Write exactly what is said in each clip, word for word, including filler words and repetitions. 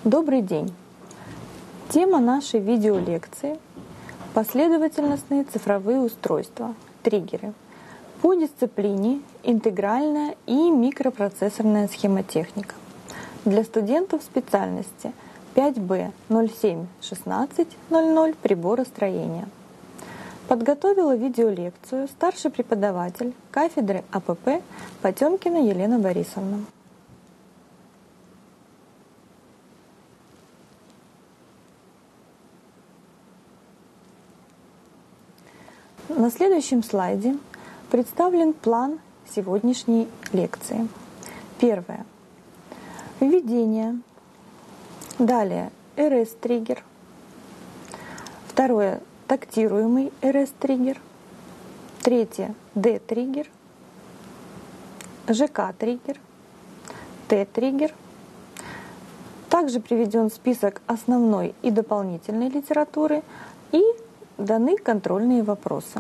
Добрый день! Тема нашей видеолекции — последовательностные цифровые устройства, триггеры, по дисциплине интегральная и микропроцессорная схемотехника для студентов специальности пять бэ ноль семь шестнадцать ноль ноль приборостроения. Подготовила видеолекцию старший преподаватель кафедры а пэ пэ Потемкина Елена Борисовна. На следующем слайде представлен план сегодняшней лекции. Первое. Введение. Далее эр эс-триггер. Второе. Тактируемый эр эс-триггер. Третье. дэ-триггер. жэ ка-триггер. тэ-триггер. Также приведен список основной и дополнительной литературы и даны контрольные вопросы.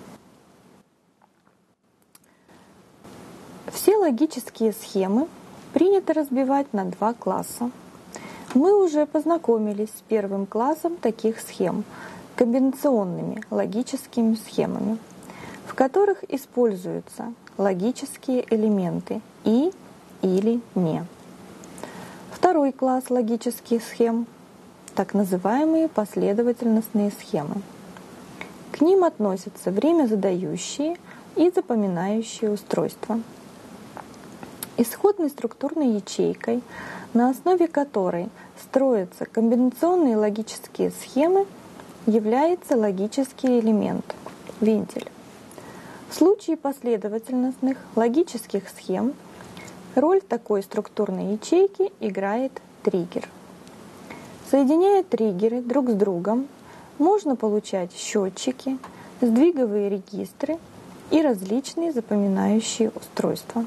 Все логические схемы принято разбивать на два класса. Мы уже познакомились с первым классом таких схем — комбинационными логическими схемами, в которых используются логические элементы «и», «или», «не». Второй класс логических схем — так называемые последовательностные схемы. К ним относятся времязадающие и запоминающие устройства. Исходной структурной ячейкой, на основе которой строятся комбинационные логические схемы, является логический элемент — вентиль. В случае последовательностных логических схем роль такой структурной ячейки играет триггер. Соединяя триггеры друг с другом, можно получать счетчики, сдвиговые регистры и различные запоминающие устройства.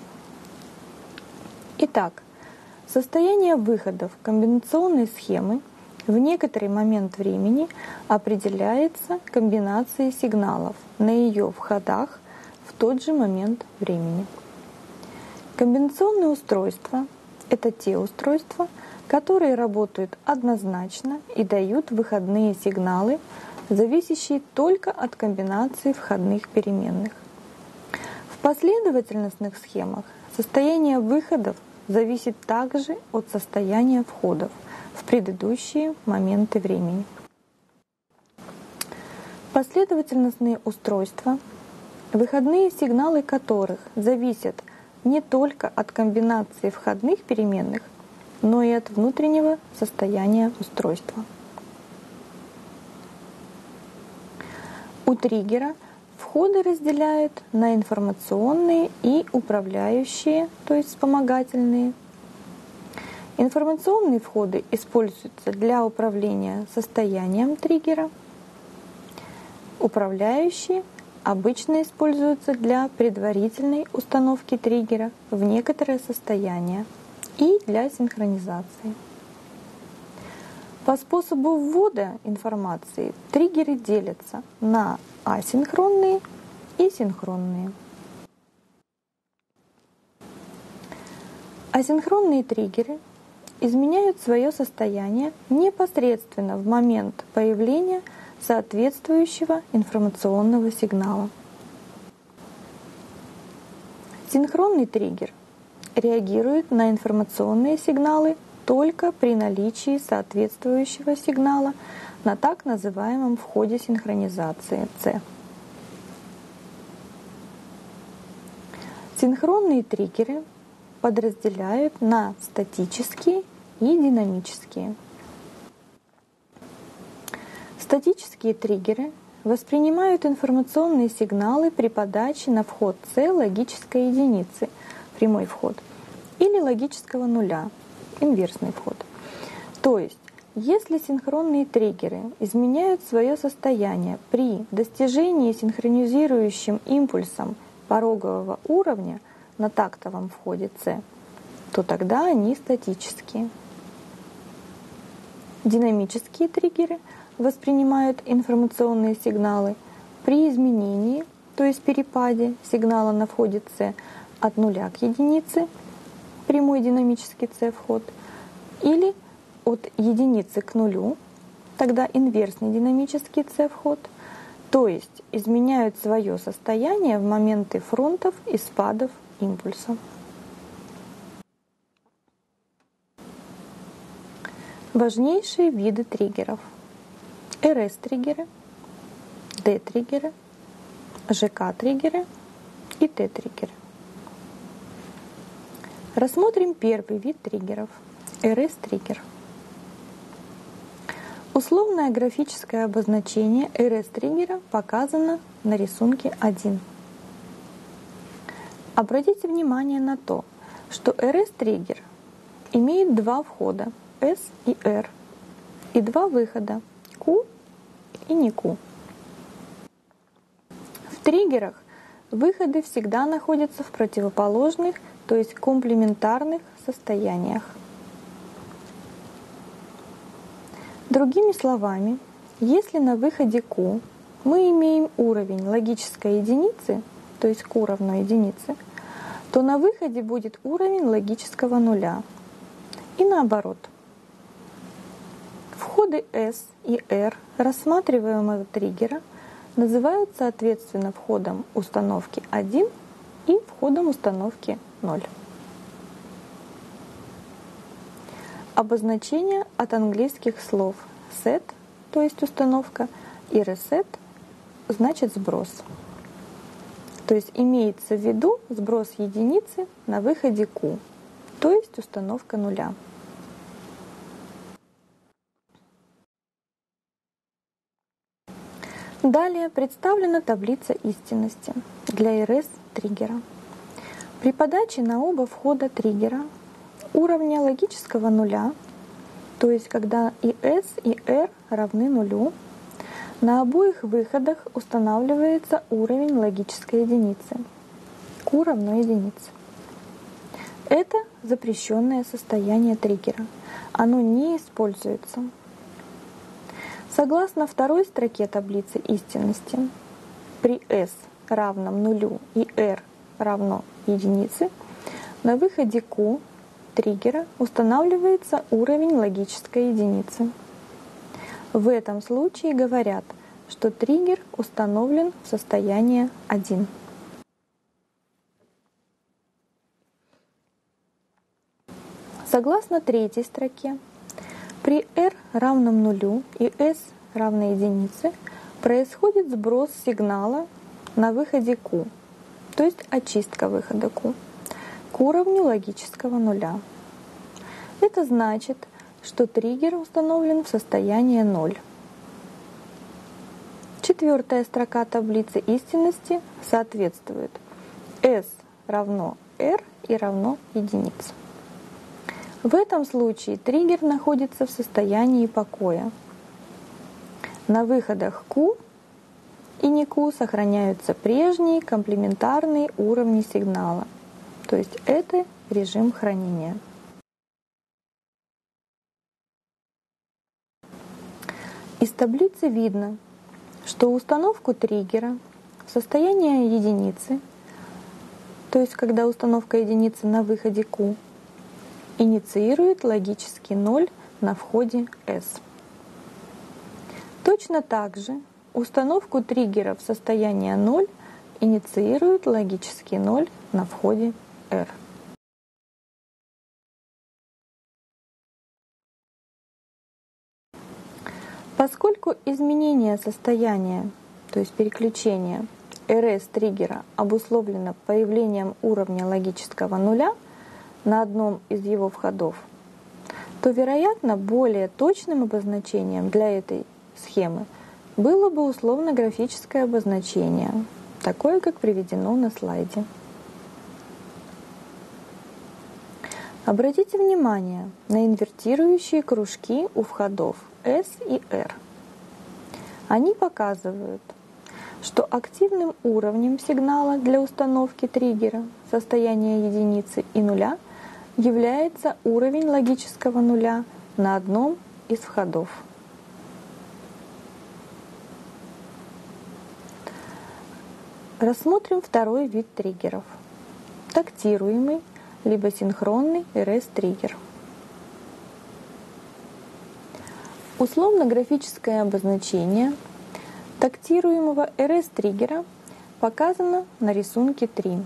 Итак, состояние выходов комбинационной схемы в некоторый момент времени определяется комбинацией сигналов на ее входах в тот же момент времени. Комбинационные устройства — это те устройства, которые работают однозначно и дают выходные сигналы, зависящие только от комбинации входных переменных. В последовательностных схемах состояние выходов зависит также от состояния входов в предыдущие моменты времени. Последовательностные устройства, выходные сигналы которых зависят не только от комбинации входных переменных, но и от внутреннего состояния устройства. У триггера входы разделяют на информационные и управляющие, то есть вспомогательные. Информационные входы используются для управления состоянием триггера. Управляющие обычно используются для предварительной установки триггера в некоторое состояние и для синхронизации. По способу ввода информации триггеры делятся на асинхронные и синхронные. Асинхронные триггеры изменяют свое состояние непосредственно в момент появления соответствующего информационного сигнала. Синхронный триггер реагирует на информационные сигналы только при наличии соответствующего сигнала на так называемом входе синхронизации С. Синхронные триггеры подразделяют на статические и динамические. Статические триггеры воспринимают информационные сигналы при подаче на вход С логической единицы, прямой вход, или логического нуля, инверсный вход. То есть, если синхронные триггеры изменяют свое состояние при достижении синхронизирующим импульсом порогового уровня на тактовом входе С, то тогда они статические. Динамические триггеры воспринимают информационные сигналы при изменении, то есть перепаде сигнала на входе С от нуля к единице, прямой динамический С-вход, или от единицы к нулю, тогда инверсный динамический С-вход, то есть изменяют свое состояние в моменты фронтов и спадов импульса. Важнейшие виды триггеров. эр эс-триггеры, Д-триггеры, жэ ка-триггеры и Т-триггеры. Рассмотрим первый вид триггеров – эр эс-триггер. Условное графическое обозначение эр эс-триггера показано на рисунке один. Обратите внимание на то, что эр эс-триггер имеет два входа S и R и два выхода Q и не Q. В триггерах выходы всегда находятся в противоположных, то есть комплементарных состояниях. Другими словами, если на выходе Q мы имеем уровень логической единицы, то есть Q равно единице, то на выходе будет уровень логического нуля. И наоборот. Входы S и R рассматриваемого триггера называют соответственно входом установки один и входом установки ноль. Обозначение от английских слов set, то есть установка, и reset, значит сброс. То есть имеется в виду сброс единицы на выходе Q, то есть установка нуля. Далее представлена таблица истинности для эр эс-триггера. При подаче на оба входа триггера уровня логического нуля, то есть когда и S, и R равны нулю, на обоих выходах устанавливается уровень логической единицы. Q равно единице. Это запрещенное состояние триггера. Оно не используется. Согласно второй строке таблицы истинности, при S равном нулю и R равно единице, на выходе Q триггера устанавливается уровень логической единицы. В этом случае говорят, что триггер установлен в состоянии один. Согласно третьей строке, при R равном нулю и S равной единице происходит сброс сигнала на выходе Q, то есть очистка выхода Q, к уровню логического нуля. Это значит, что триггер установлен в состоянии ноль. Четвертая строка таблицы истинности соответствует S равно R и равно единице. В этом случае триггер находится в состоянии покоя. На выходах Q и не Q сохраняются прежние комплементарные уровни сигнала, то есть это режим хранения. Из таблицы видно, что установку триггера в состоянии единицы, то есть когда установка единицы на выходе Q, инициирует логический ноль на входе S. Точно так же установку триггера в состояние ноль инициирует логический ноль на входе R. Поскольку изменение состояния, то есть переключение эр эс-триггера обусловлено появлением уровня логического нуля на одном из его входов, то, вероятно, более точным обозначением для этой схемы было бы условно-графическое обозначение, такое, как приведено на слайде. Обратите внимание на инвертирующие кружки у входов S и R. Они показывают, что активным уровнем сигнала для установки триггера состояния единицы и нуля является уровень логического нуля на одном из входов. Рассмотрим второй вид триггеров – тактируемый либо синхронный эр эс-триггер. Условно-графическое обозначение тактируемого эр эс-триггера показано на рисунке три.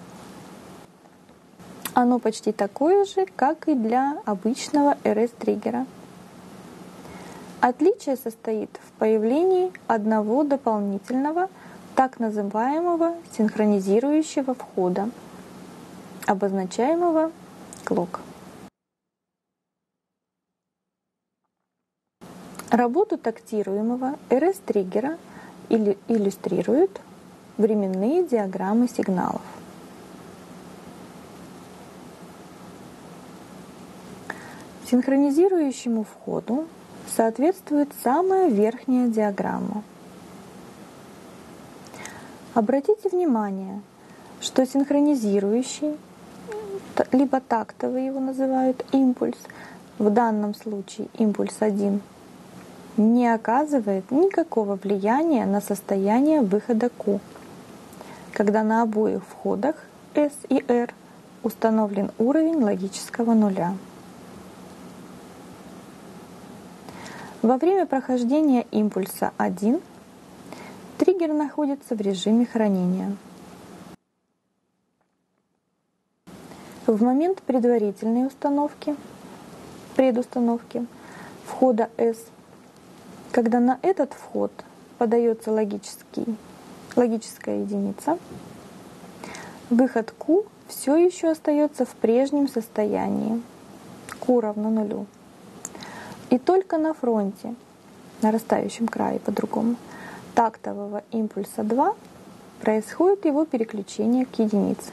Оно почти такое же, как и для обычного эр эс-триггера. Отличие состоит в появлении одного дополнительного, так называемого синхронизирующего входа, обозначаемого clock. Работу тактируемого эр эс-триггера иллюстрируют временные диаграммы сигналов. Синхронизирующему входу соответствует самая верхняя диаграмма. Обратите внимание, что синхронизирующий, либо тактовый его называют, импульс, в данном случае импульс один, не оказывает никакого влияния на состояние выхода Q, когда на обоих входах S и R установлен уровень логического нуля. Во время прохождения импульса один триггер находится в режиме хранения. В момент предварительной установки, предустановки входа S, когда на этот вход подается логический, логическая единица, выход Q все еще остается в прежнем состоянии, Q равно нулю. И только на фронте, нарастающем крае по-другому, тактового импульса два происходит его переключение к единице.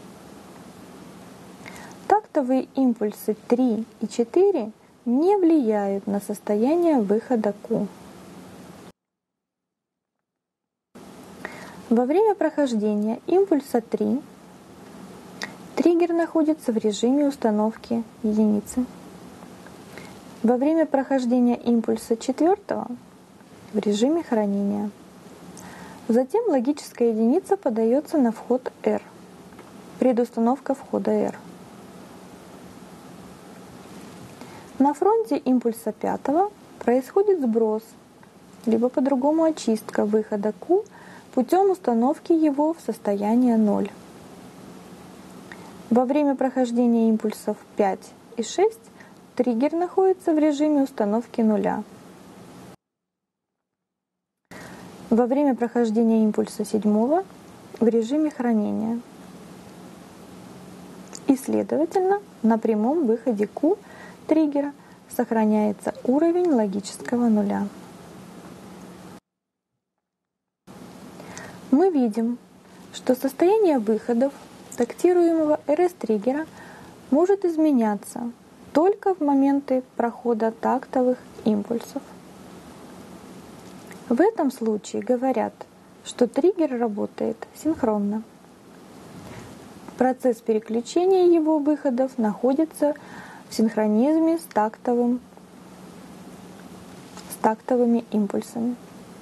Тактовые импульсы три и четыре не влияют на состояние выхода Q. Во время прохождения импульса три триггер находится в режиме установки единицы. Во время прохождения импульса четвертого в режиме хранения. Затем логическая единица подается на вход R, предустановка входа R. На фронте импульса пятого происходит сброс, либо по-другому очистка выхода Q путем установки его в состояние ноль. Во время прохождения импульсов пять и шесть триггер находится в режиме установки нуля. Во время прохождения импульса седьмого в режиме хранения. И, следовательно, на прямом выходе Q триггера сохраняется уровень логического нуля. Мы видим, что состояние выходов тактируемого эр эс-триггера может изменяться только в моменты прохода тактовых импульсов. В этом случае говорят, что триггер работает синхронно. Процесс переключения его выходов находится в синхронизме с, тактовым, с тактовыми импульсами.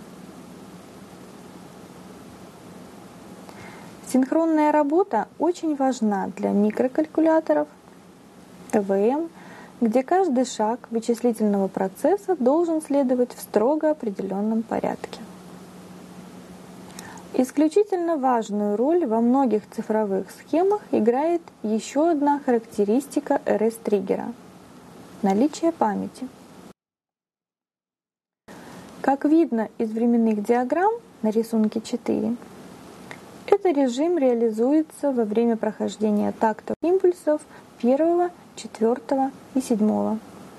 Синхронная работа очень важна для микрокалькуляторов, и вэ эм, где каждый шаг вычислительного процесса должен следовать в строго определенном порядке. Исключительно важную роль во многих цифровых схемах играет еще одна характеристика эр эс-триггера — наличие памяти. Как видно из временных диаграмм на рисунке четыре, этот режим реализуется во время прохождения тактовых импульсов первого, четвертого и седьмого.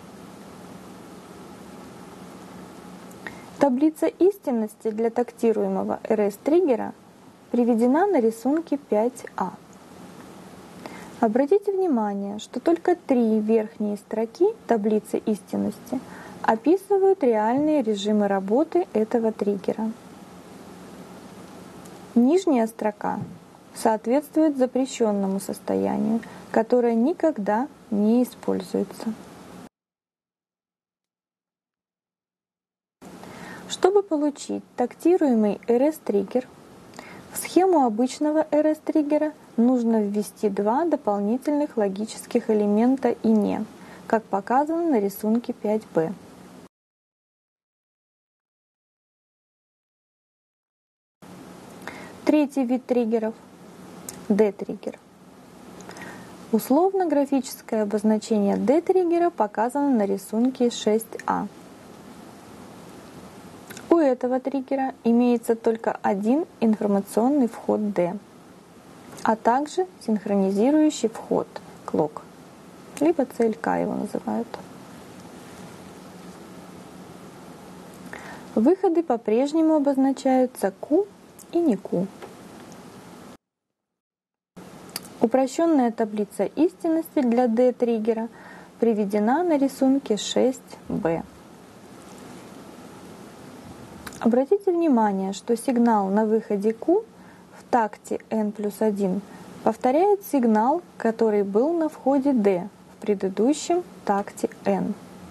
Таблица истинности для тактируемого эр эс-триггера приведена на рисунке пять а. Обратите внимание, что только три верхние строки таблицы истинности описывают реальные режимы работы этого триггера. Нижняя строка соответствует запрещенному состоянию, которое никогда не используется. Чтобы получить тактируемый эр эс-триггер, в схему обычного эр эс-триггера нужно ввести два дополнительных логических элемента и не, как показано на рисунке пять бэ. Третий вид триггеров — D-триггер. Условно-графическое обозначение D-триггера показано на рисунке шесть а. У этого триггера имеется только один информационный вход D, а также синхронизирующий вход Clock, либо си эл ка его называют. Выходы по-прежнему обозначаются Q и не Q. Упрощенная таблица истинности для D-триггера приведена на рисунке шесть бэ. Обратите внимание, что сигнал на выходе Q в такте эн плюс один повторяет сигнал, который был на входе D в предыдущем такте N.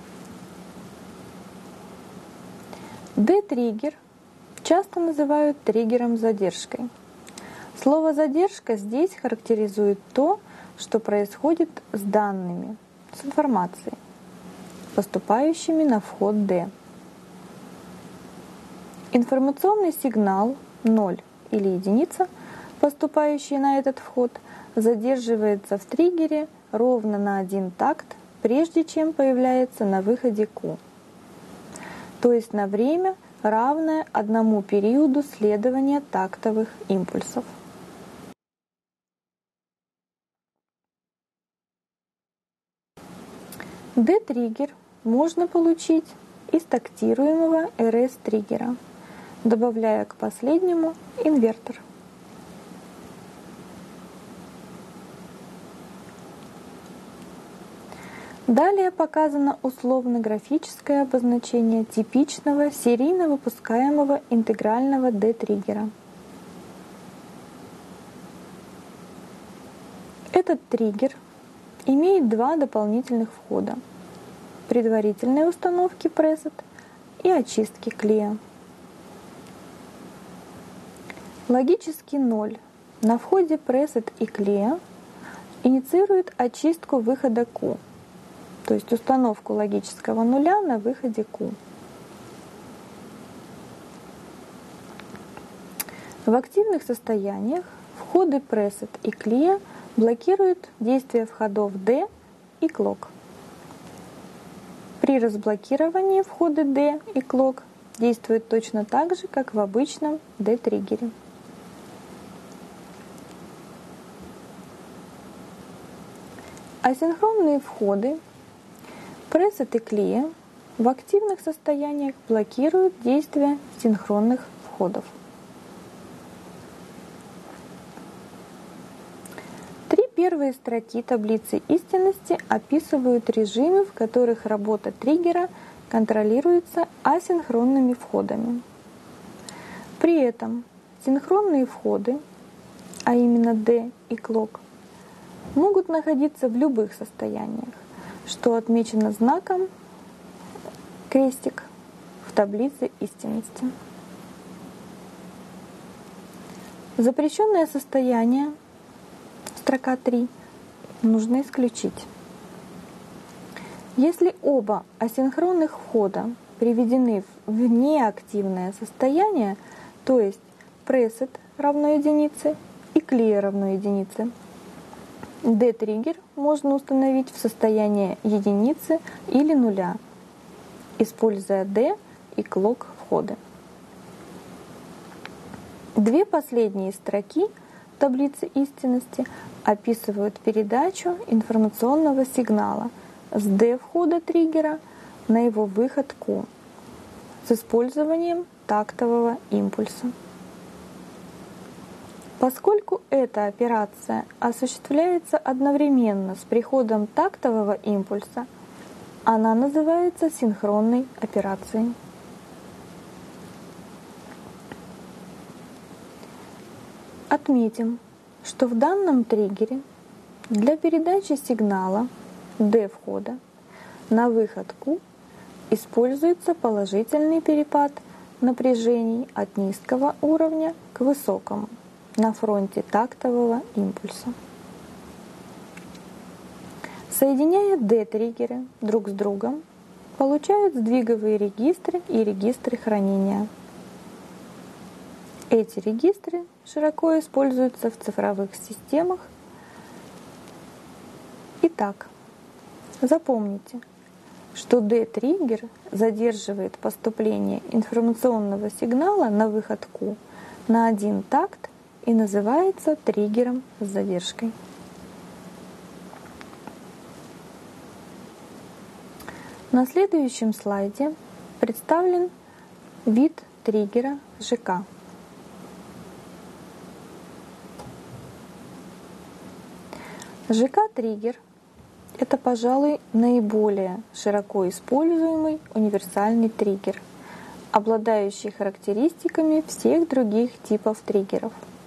D-триггер часто называют триггером с задержкой. Слово «задержка» здесь характеризует то, что происходит с данными, с информацией, поступающими на вход D. Информационный сигнал ноль или единица, поступающий на этот вход, задерживается в триггере ровно на один такт, прежде чем появляется на выходе Q, то есть на время, равное одному периоду следования тактовых импульсов. D-триггер можно получить из тактируемого эр эс-триггера, добавляя к последнему инвертор. Далее показано условно-графическое обозначение типичного серийно выпускаемого интегрального D-триггера. Этот триггер имеет два дополнительных входа — предварительной установки пресет и очистки клея. Логический ноль на входе пресет и клея инициирует очистку выхода Q, то есть установку логического нуля на выходе Q. В активных состояниях входы пресет и клея блокируют действие входов D и Clock. При разблокировании входы D и Clock действуют точно так же, как в обычном D-триггере. Асинхронные входы пресет и клея в активных состояниях блокируют действие синхронных входов. Первые строки таблицы истинности описывают режимы, в которых работа триггера контролируется асинхронными входами. При этом синхронные входы, а именно D и Clock, могут находиться в любых состояниях, что отмечено знаком крестик в таблице истинности. Запрещенное состояние, строка три, нужно исключить. Если оба асинхронных входа приведены в неактивное состояние, то есть пресет равно единице и клей равно единице, D-триггер можно установить в состояние единицы или нуля, используя D и Clock входы. Две последние строки таблицы истинности описывают передачу информационного сигнала с D-входа триггера на его выход Q с использованием тактового импульса. Поскольку эта операция осуществляется одновременно с приходом тактового импульса, она называется синхронной операцией. Отметим, что в данном триггере для передачи сигнала D-входа на выход Q используется положительный перепад напряжений от низкого уровня к высокому на фронте тактового импульса. Соединяя D-триггеры друг с другом, получают сдвиговые регистры и регистры хранения. Эти регистры широко используются в цифровых системах. Итак, запомните, что D-триггер задерживает поступление информационного сигнала на выход Q на один такт и называется триггером с задержкой. На следующем слайде представлен вид триггера жэ ка. жэ ка-триггер — это, пожалуй, наиболее широко используемый универсальный триггер, обладающий характеристиками всех других типов триггеров.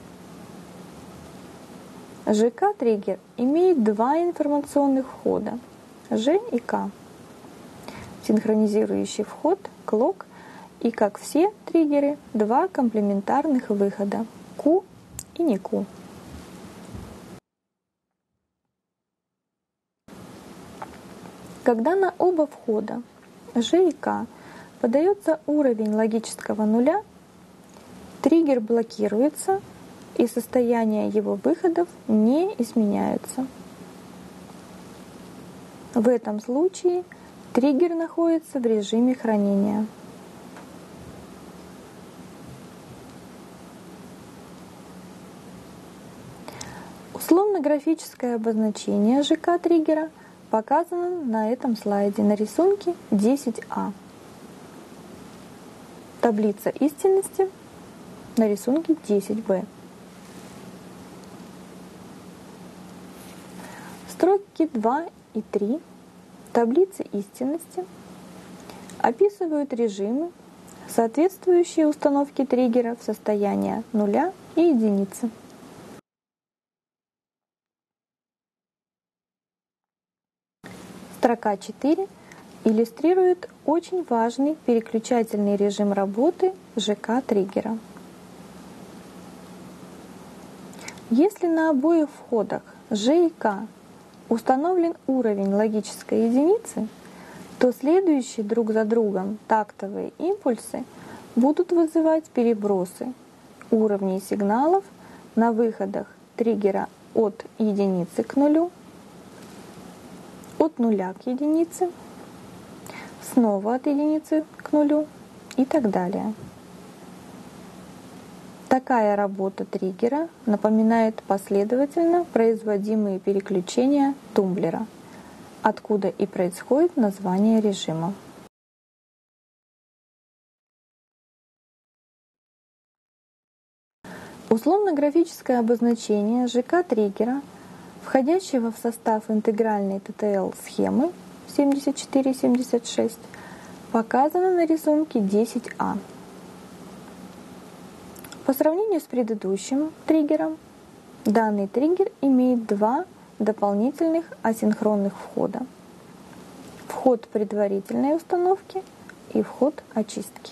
жэ ка-триггер имеет два информационных входа — G и K, синхронизирующий вход — clock, и, как все триггеры, два комплементарных выхода — Q и не Q. Когда на оба входа G и K подается уровень логического нуля, триггер блокируется, и состояние его выходов не изменяются. В этом случае триггер находится в режиме хранения. Условно-графическое обозначение жэ ка-триггера показано на этом слайде на рисунке десять а. Таблица истинности на рисунке десять бэ. Строки два и три таблицы истинности описывают режимы, соответствующие установке триггера в состояние нуля и единицы. Строка четыре иллюстрирует очень важный переключательный режим работы жэ ка-триггера. Если на обоих входах G и K установлен уровень логической единицы, то следующие друг за другом тактовые импульсы будут вызывать перебросы уровней сигналов на выходах триггера от единицы к нулю, от нуля к единице, снова от единицы к нулю и так далее. Такая работа триггера напоминает последовательно производимые переключения тумблера, откуда и происходит название режима. Условно-графическое обозначение жэ ка-триггера, входящего в состав интегральной тэ тэ эл-схемы семьдесят четыре семьдесят шесть, показано на рисунке десять а. По сравнению с предыдущим триггером, данный триггер имеет два дополнительных асинхронных входа. Вход предварительной установки и вход очистки.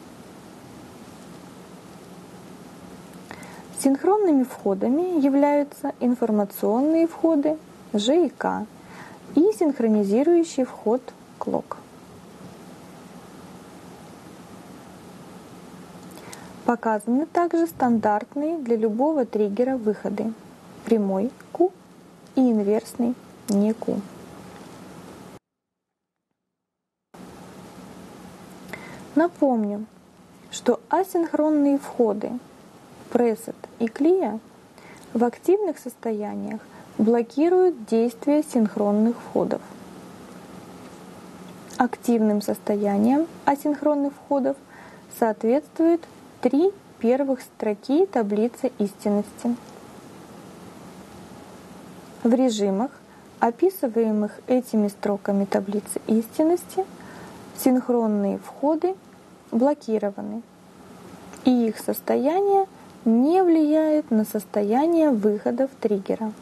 Синхронными входами являются информационные входы G и K и синхронизирующий вход clock. Показаны также стандартные для любого триггера выходы — прямой Q и инверсный не Q. Напомню, что асинхронные входы Preset и Clia в активных состояниях блокируют действие синхронных входов. Активным состояниям асинхронных входов соответствует три первых строки таблицы истинности. В режимах, описываемых этими строками таблицы истинности, синхронные входы блокированы, и их состояние не влияет на состояние выходов триггера.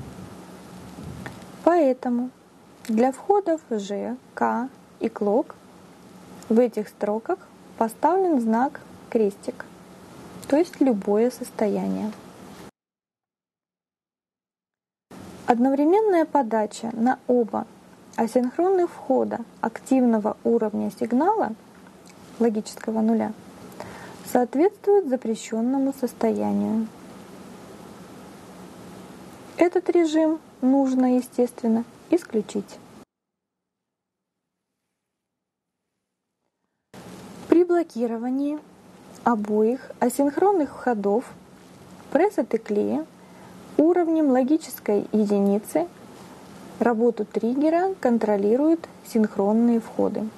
Поэтому для входов G, K и clock в этих строках поставлен знак крестик, то есть любое состояние. Одновременная подача на оба асинхронных входа активного уровня сигнала логического нуля соответствует запрещенному состоянию. Этот режим нужно, естественно, исключить. При блокировании обоих асинхронных входов Preset и Clear уровнем логической единицы работу триггера контролируют синхронные входы.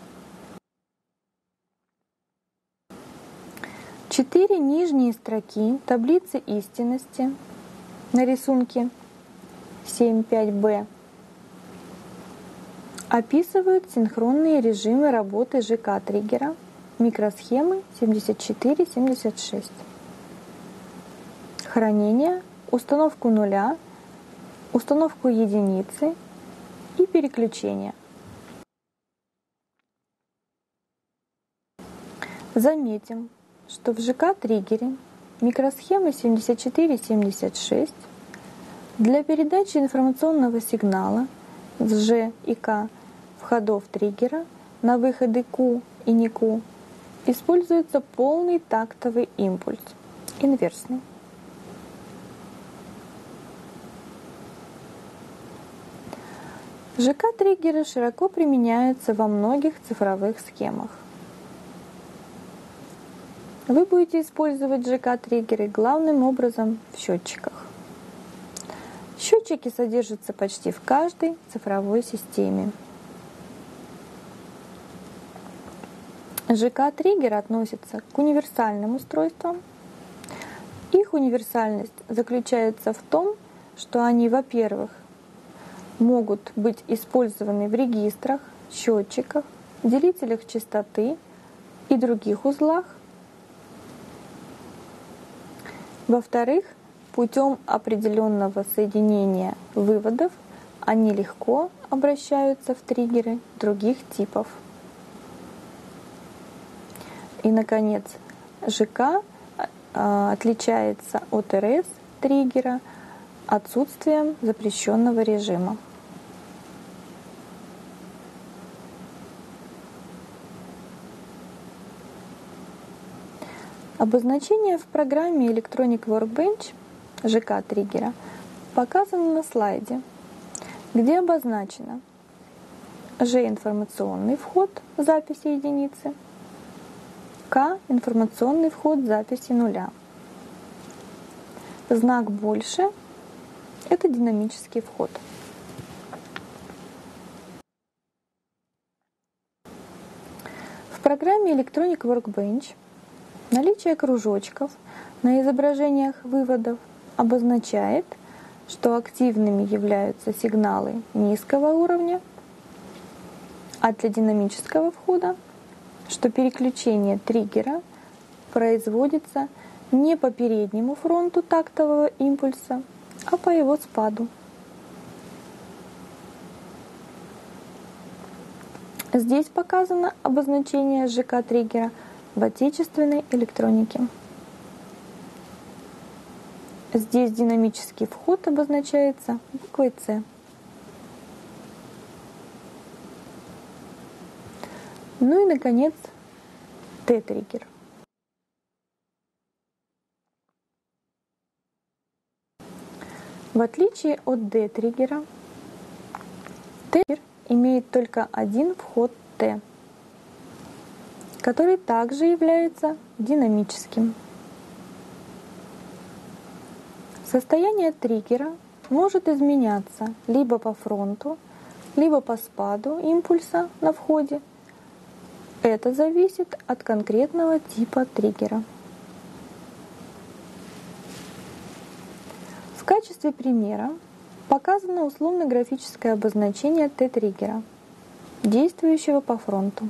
Четыре нижние строки таблицы истинности на рисунке семь пять бэ описывают синхронные режимы работы ЖК-триггера микросхемы семьдесят четыре семьдесят шесть. Хранение, установку нуля, установку единицы и переключение. Заметим, что в ЖК-триггере микросхемы семьдесят четыре семьдесят шесть для передачи информационного сигнала с Ж и К входов триггера на выходы Q и не Q используется полный тактовый импульс, инверсный. ЖК-триггеры широко применяются во многих цифровых схемах. Вы будете использовать ЖК-триггеры главным образом в счетчиках. Счетчики содержатся почти в каждой цифровой системе. ЖК-триггеры относятся к универсальным устройствам. Их универсальность заключается в том, что они, во-первых, могут быть использованы в регистрах, счетчиках, делителях частоты и других узлах. Во-вторых, путем определенного соединения выводов они легко обращаются в триггеры других типов. И, наконец, ЖК отличается от РС триггера отсутствием запрещенного режима. Обозначение в программе Electronic Workbench ЖК-триггера показано на слайде, где обозначено Ж информационный вход записи единицы, К информационный вход записи нуля. Знак больше — это динамический вход. В программе Electronic Workbench наличие кружочков на изображениях выводов обозначает, что активными являются сигналы низкого уровня, а для динамического входа, что переключение триггера производится не по переднему фронту тактового импульса, а по его спаду. Здесь показано обозначение ЖК-триггера в отечественной электронике. Здесь динамический вход обозначается буквой С. Ну и, наконец, Т-триггер. В отличие от Д-триггера, Т-триггер имеет только один вход Т, который также является динамическим. Состояние триггера может изменяться либо по фронту, либо по спаду импульса на входе. Это зависит от конкретного типа триггера. В качестве примера показано условно-графическое обозначение Т-триггера, действующего по фронту.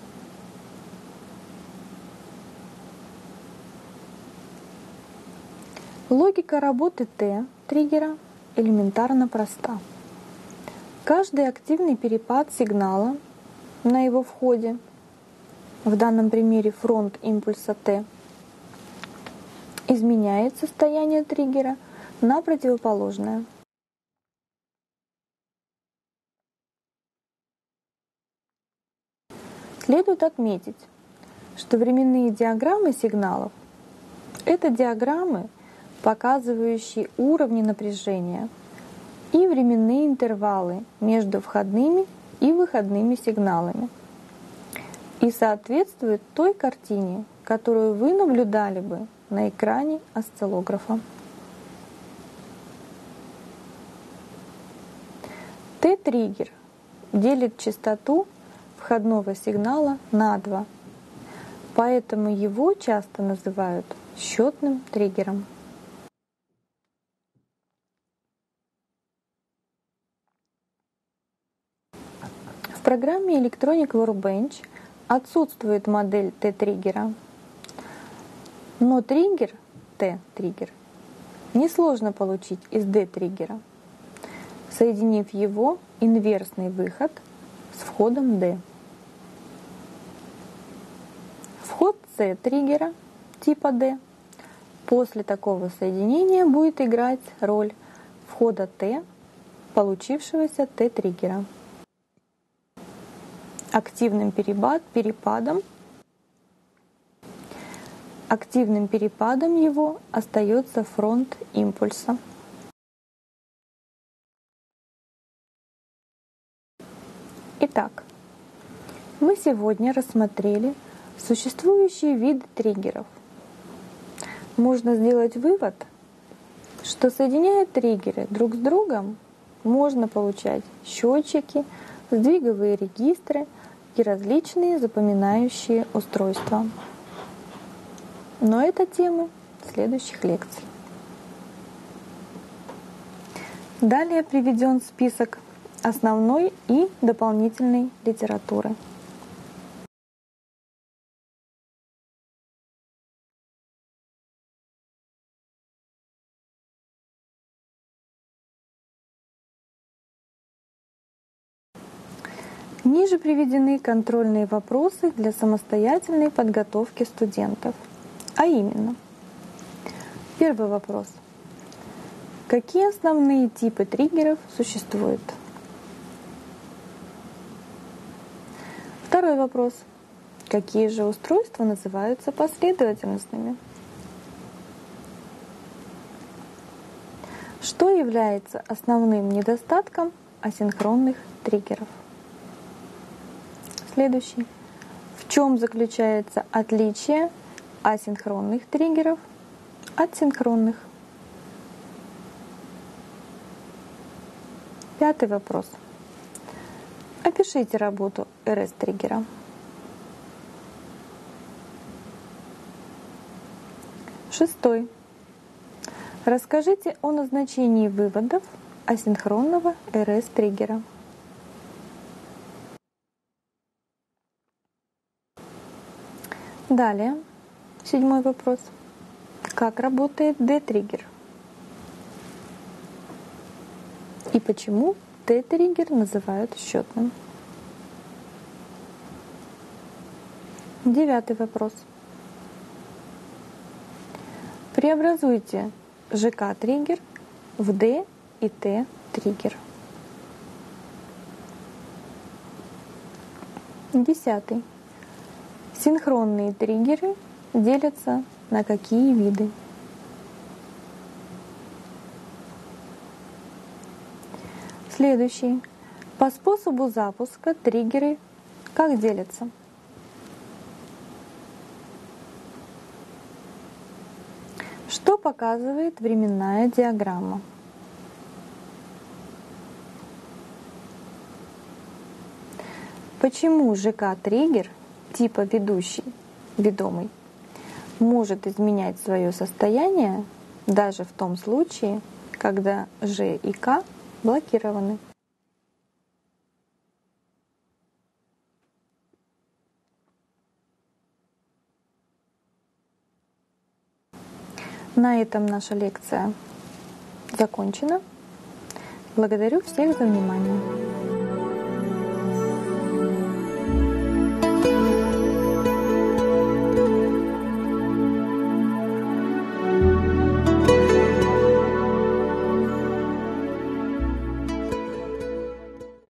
Логика работы Т-триггера элементарно проста. Каждый активный перепад сигнала на его входе, в данном примере фронт импульса Т, изменяет состояние триггера на противоположное. Следует отметить, что временные диаграммы сигналов — это диаграммы, показывающие уровни напряжения и временные интервалы между входными и выходными сигналами, и соответствуют той картине, которую вы наблюдали бы на экране осциллографа. Т-триггер делит частоту входного сигнала на два, поэтому его часто называют счетным триггером. В программе Electronic Workbench отсутствует модель Т-триггера, но триггер Т-триггер несложно получить из Д-триггера, соединив его инверсный выход с входом D. Вход С-триггера типа D после такого соединения будет играть роль входа Т, получившегося Т-триггера. Активным перепад, перепадом, активным перепадом его остается фронт импульса. Итак, мы сегодня рассмотрели существующие виды триггеров. Можно сделать вывод, что, соединяя триггеры друг с другом, можно получать счетчики, сдвиговые регистры и различные запоминающие устройства. Но это темы следующих лекций. Далее приведен список основной и дополнительной литературы. Ниже приведены контрольные вопросы для самостоятельной подготовки студентов. А именно, первый вопрос. Какие основные типы триггеров существуют? Второй вопрос. Какие же устройства называются последовательностными? Что является основным недостатком асинхронных триггеров? Следующий. В чем заключается отличие асинхронных триггеров от синхронных? Пятый вопрос. Опишите работу эр эс-триггера. Шестой. Расскажите о назначении выводов асинхронного эр эс-триггера. Далее, седьмой вопрос. Как работает Д-триггер? И почему Т-триггер называют счетным? Девятый вопрос. Преобразуйте ЖК-триггер в Д и Т-триггер. Десятый. Синхронные триггеры делятся на какие виды? Следующий. По способу запуска триггеры как делятся? Что показывает временная диаграмма? Почему ЖК-триггер типа ведущий, ведомый, может изменять свое состояние даже в том случае, когда Ж и К блокированы? На этом наша лекция закончена. Благодарю всех за внимание.